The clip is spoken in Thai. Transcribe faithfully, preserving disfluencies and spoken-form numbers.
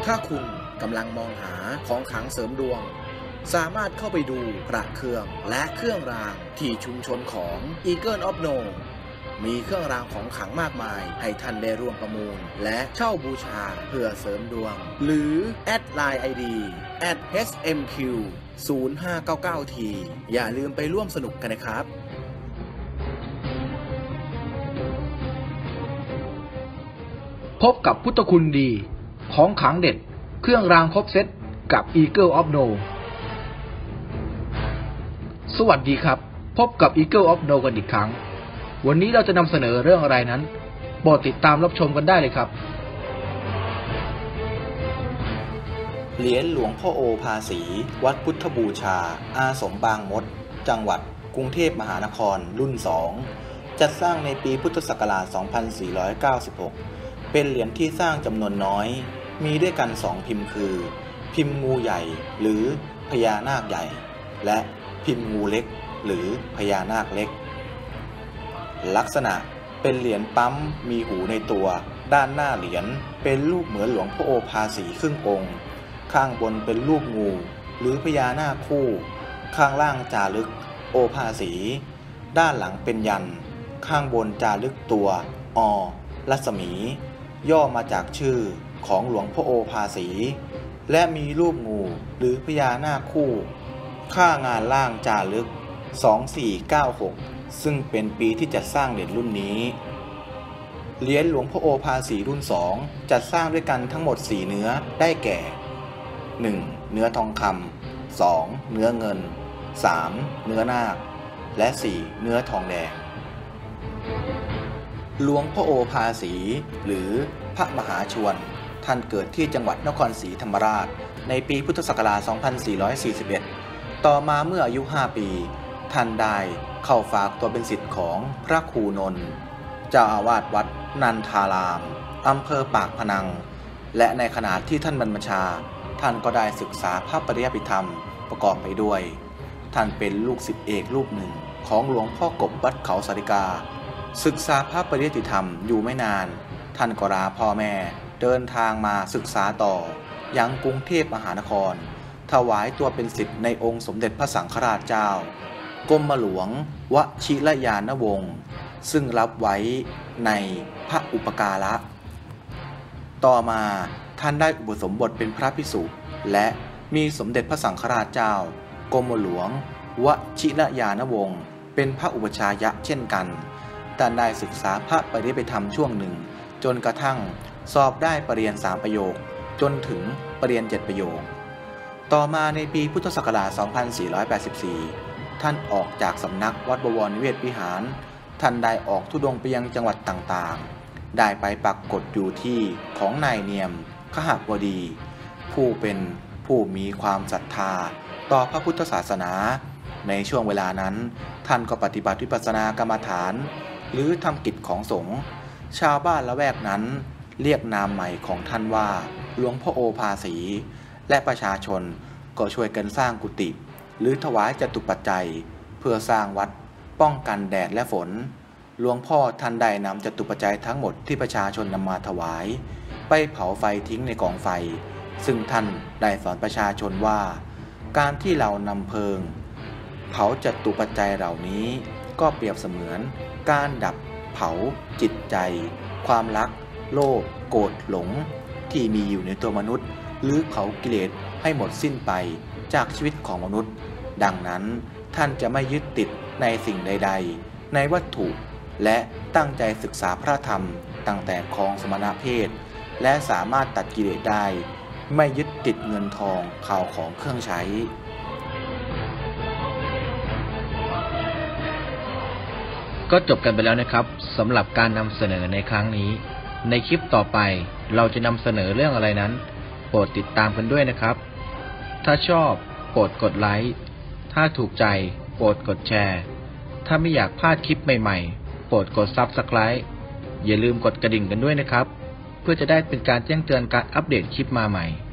ถ้าคุณกำลังมองหาของขลังเสริมดวงสามารถเข้าไปดูพระเครื่องและเครื่องรางที่ชุมชนของ Eagle of No มีเครื่องรางของขลังมากมายให้ท่านได้ร่วมประมูลและเช่าบูชาเพื่อเสริมดวงหรือแอดไลน์ ไอ ดี แอท เอช เอ็ม คิว ศูนย์ ห้า เก้า เก้า ที อย่าลืมไปร่วมสนุกกันนะครับพบกับพุทธคุณดีของขลังเด็ดเครื่องรางครบเซตกับ Eagle of No สวัสดีครับพบกับ Eagle of No กันอีกครั้งวันนี้เราจะนำเสนอเรื่องอะไรนั้นโปรดติดตามรับชมกันได้เลยครับเหรียญหลวงพ่อโอภาษีวัดพุทธบูชาอาสมบางมดจังหวัดกรุงเทพมหานครรุ่นสองจัดสร้างในปีพุทธศักราช สองพันสี่ร้อยเก้าสิบหก เป็นเหรียญที่สร้างจำนวนน้อยมีด้วยกันสองพิมพ์คือพิมพ์งูใหญ่หรือพญานาคใหญ่และพิมพ์งูเล็กหรือพญานาคเล็กลักษณะเป็นเหรียญปั๊มมีหูในตัวด้านหน้าเหรียญเป็นรูปเหมือนหลวงพ่อโอภาษีครึ่งองค์ข้างบนเป็นรูปงูหรือพญานาคคู่ข้างล่างจารึกโอภาษีด้านหลังเป็นยันต์ข้างบนจารึกตัวอรัศมีย่อมาจากชื่อของหลวงพ่อโอภาษีและมีรูปงูหรือพญานาคคู่ข้างานล่างจารึกสองสี่เก้าหกซึ่งเป็นปีที่จัดสร้างเหรียญรุ่นนี้เหรียญหลวงพ่อโอภาษีรุ่นสองจัดสร้างด้วยกันทั้งหมดสี่เนื้อได้แก่หนึ่งเนื้อทองคำสองเนื้อเงินสามเนื้อนาคและสี่เนื้อทองแดงหลวงพ่อโอภาษีหรือพระมหาชวนท่านเกิดที่จังหวัดนครศรีธรรมราชในปีพุทธศักราช สองพันสี่ร้อยสี่สิบเอ็ด ต่อมาเมื่ออายุห้าปีท่านได้เข้าฝากตัวเป็นศิษย์ของพระครูนนท์เจ้าอาวาสวัดนันทารามอำเภอปากพนังและในขณะที่ท่านบรรพชาท่านก็ได้ศึกษาพระปริยัติธรรมประกอบไปด้วยท่านเป็นลูกศิษย์เอกรูปหนึ่งของหลวงพ่อกบวัดเขาสาริกาศึกษาพระปริยัติธรรมอยู่ไม่นานท่านก็ลาพ่อแม่เดินทางมาศึกษาต่อยังกรุงเทพมหานครถวายตัวเป็นศิษย์ในองค์สมเด็จพระสังฆราชเจ้ากรมหลวงวชิรยานวงศ์ซึ่งรับไว้ในพระอุปการะต่อมาท่านได้อุปสมบทเป็นพระภิกษุและมีสมเด็จพระสังฆราชเจ้ากรมหลวงวชิรยานวงศ์เป็นพระอุปชายะเช่นกันท่านได้ศึกษาพระปริยัติธรรมช่วงหนึ่งจนกระทั่งสอบได้ปรริญญาสามประโยคจนถึงปรริญญาเจ็ดประโยคต่อมาในปีพุทธศักราช สองพันสี่ร้อยแปดสิบสี่ ท่านออกจากสำนักวัดบวรนิเวศวิหารท่านได้ออกธุดงค์ไปยังจังหวัดต่างๆได้ไปปรากฏอยู่ที่ของนายเนียมขหบดีผู้เป็นผู้มีความศรัทธาต่อพระพุทธศาสนาในช่วงเวลานั้นท่านก็ปฏิบัติวิปัสสนากรรมฐานหรือทำกิจของสงฆ์ชาวบ้านละแวกนั้นเรียกนามใหม่ของท่านว่าหลวงพ่อโอภาษีและประชาชนก็ช่วยกันสร้างกุฏิหรือถวายจตุปัจจัยเพื่อสร้างวัดป้องกันแดดและฝนหลวงพ่อท่านได้นำจตุปัจจัยทั้งหมดที่ประชาชนนำมาถวายไปเผาไฟทิ้งในกองไฟซึ่งท่านได้สอนประชาชนว่าการที่เรานำเพลิงเผาจตุปัจจัยเหล่านี้ก็เปรียบเสมือนการดับเผาจิตใจความรักโลภโกรธหลงที่มีอยู่ในตัวมนุษย์หรือเผากิเลสให้หมดสิ้นไปจากชีวิตของมนุษย์ดังนั้นท่านจะไม่ยึดติดในสิ่งใดๆในวัตถุและตั้งใจศึกษาพระธรรมตั้งแต่ครองสมณเพศและสามารถตัดกิเลสได้ไม่ยึดติดเงินทองข่าวของเครื่องใช้ก็จบกันไปแล้วนะครับสำหรับการนำเสนอในครั้งนี้ในคลิปต่อไปเราจะนำเสนอเรื่องอะไรนั้นโปรดติดตามกันด้วยนะครับถ้าชอบโปรดกดไลค์ถ้าถูกใจโปรดกดแชร์ถ้าไม่อยากพลาดคลิปใหม่ๆโปรดกด ซับสไครบ์ อย่าลืมกดกระดิ่งกันด้วยนะครับเพื่อจะได้เป็นการแจ้งเตือนการอัปเดตคลิปมาใหม่